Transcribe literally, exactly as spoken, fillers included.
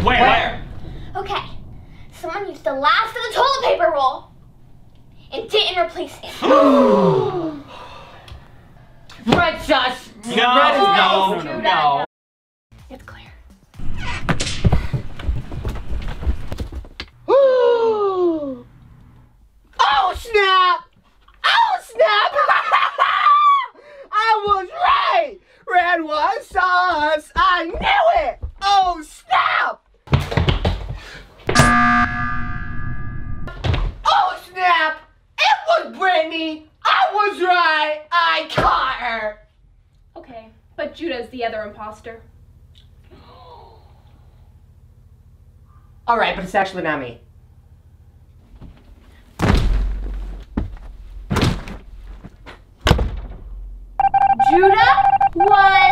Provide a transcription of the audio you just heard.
Where? Where? Okay. Someone used the last of the toilet paper roll and didn't replace it. Red sus! No, Red is no, no, no, no, no. It's clear. Oh snap! Oh snap! I was right! Red was sus! I knew it! Oh snap! Oh snap! It was Brittany! I was right! I caught her! Okay, but Judah's the other imposter. Alright, but it's actually not me. Judah was